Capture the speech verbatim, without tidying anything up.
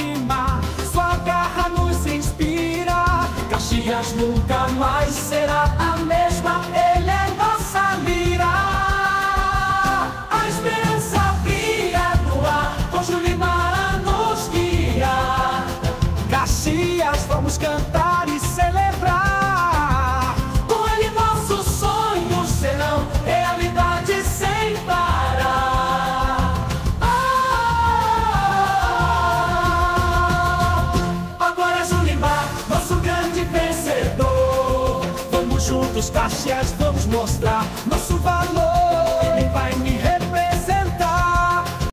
Junimar, sua garra nos inspira. Caxias nunca mais será a mesma, ele é nossa mira. A esperança brilha no ar, com Junimar a nos guiar. Caxias, vamos cantar e celebrar. Com ele nossos sonhos serão realidade sem parar. Ah, agora é Junimar, nosso grande vencedor. Vamos juntos, Caxias, vamos mostrar nosso valor.